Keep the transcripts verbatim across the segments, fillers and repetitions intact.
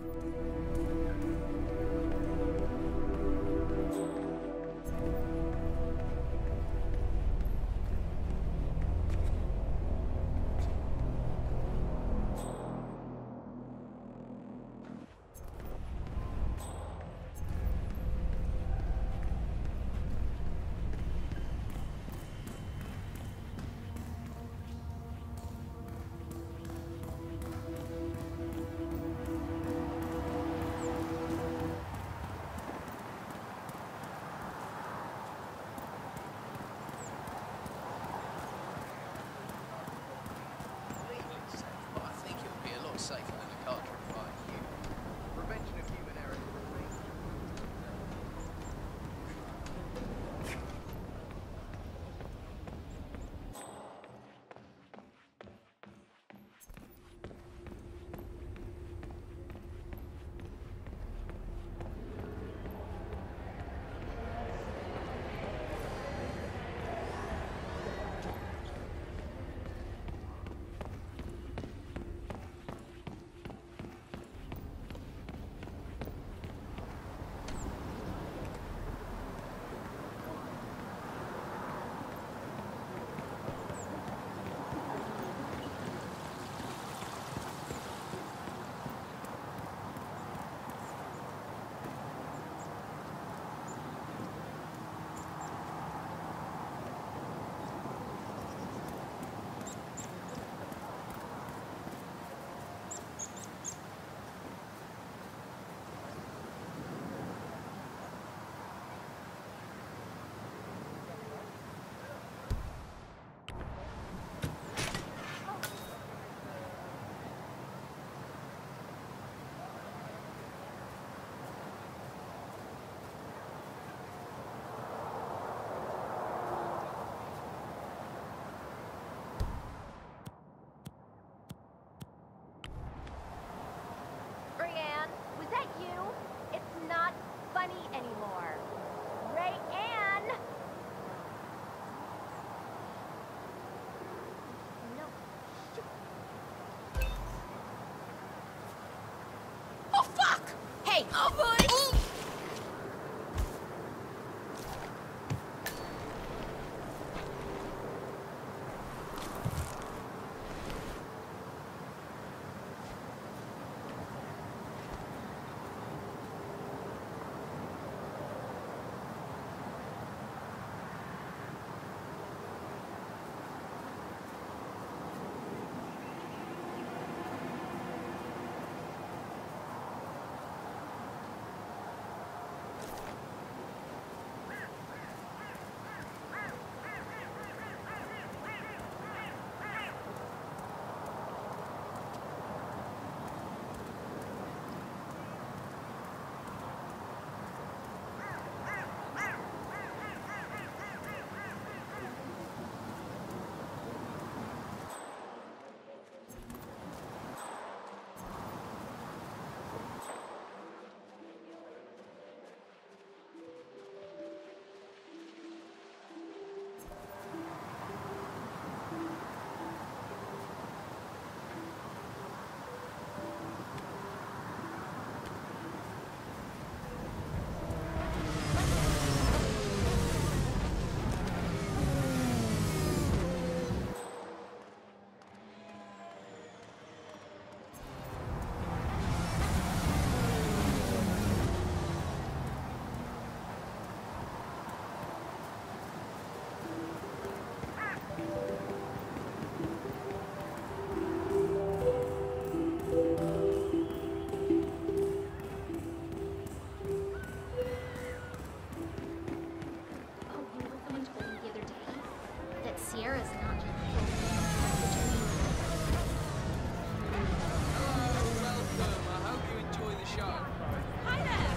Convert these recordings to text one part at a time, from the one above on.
Safer than a car driven by you. Prevention of human error remains. Brianne, was that you? It's not funny anymore. Rayanne! No. Oh, fuck! Hey! Oh, boy! Ooh. Sierra's not just Oh, welcome. I hope you enjoy the show. Hi there!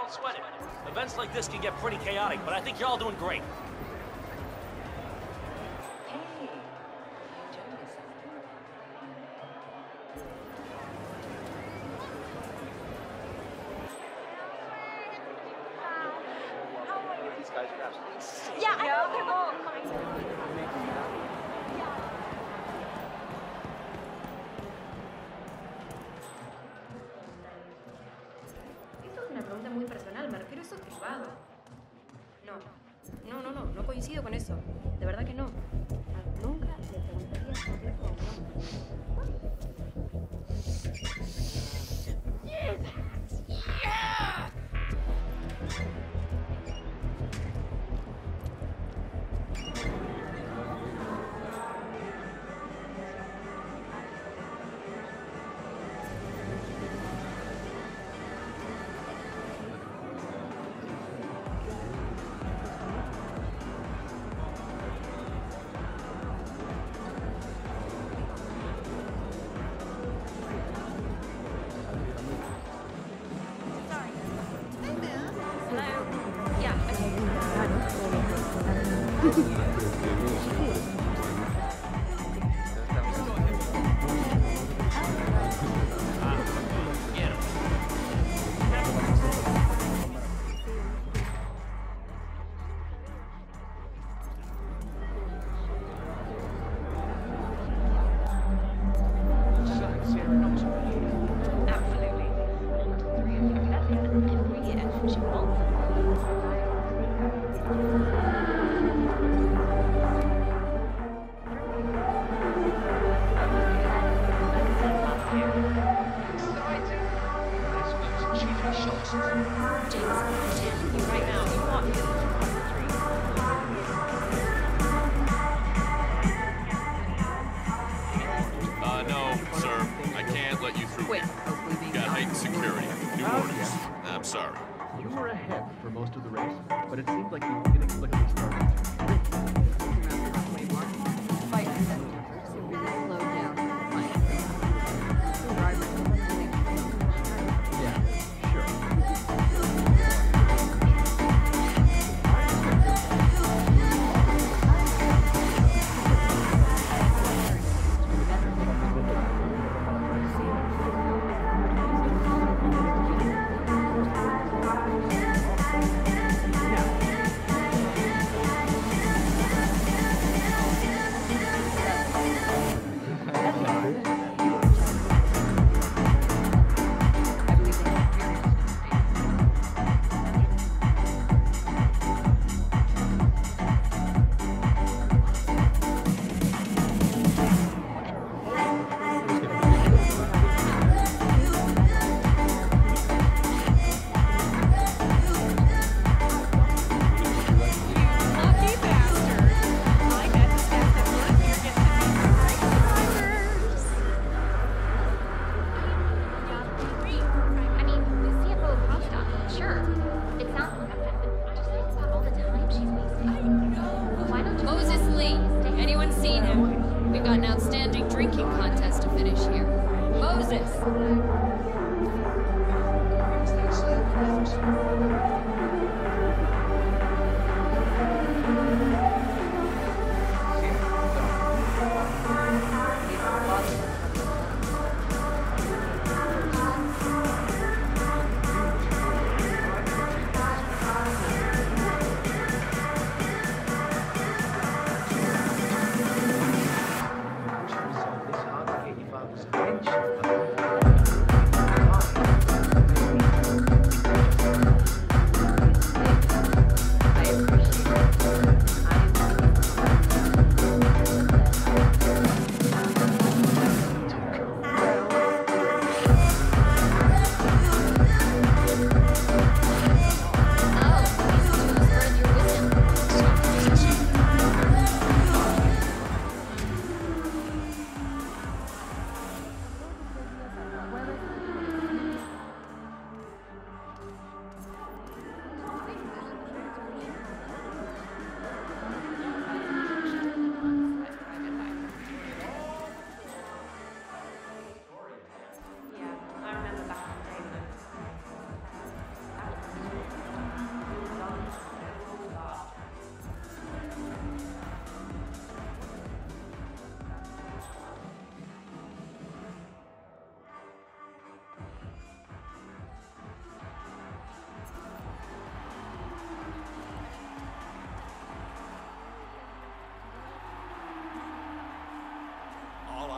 Don't sweat it. Events like this can get pretty chaotic, but I think you're all doing great. These guys are absolutely insane. Yeah, I know they're all Esto es una pregunta muy personal, me refiero a eso privado. No, no, no, no, no coincido con eso. De verdad que no. Nunca le preguntaría por qué a un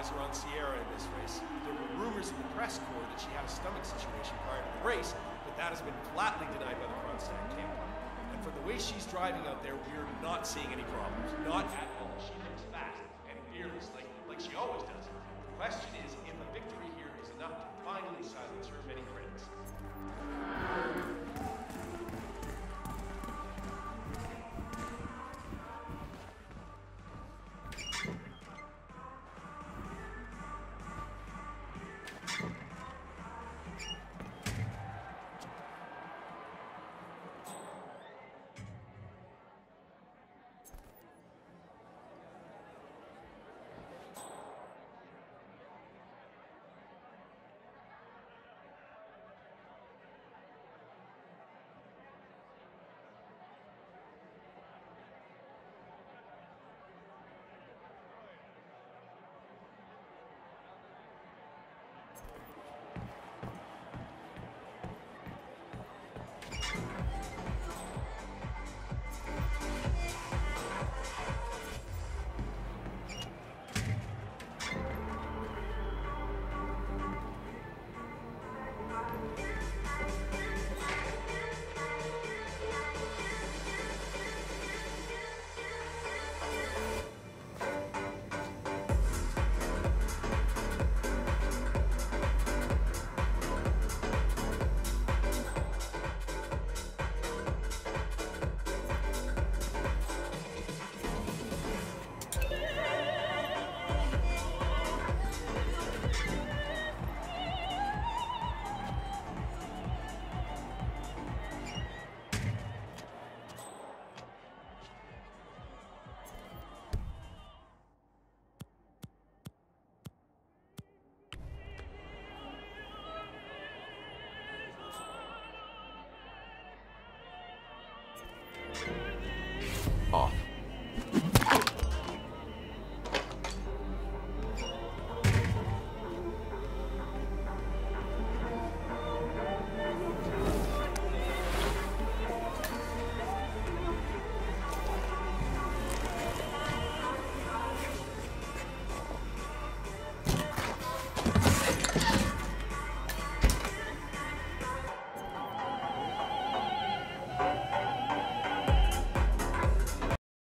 eyes are on Sierra in this race. There were rumors in the press corps that she had a stomach situation prior to the race, but that has been flatly denied by the Kronstadt camp. And from the way she's driving out there, we're not seeing any problems. Not at all. She looks fast and fearless, like, like she always does. The question is if a victory here is enough to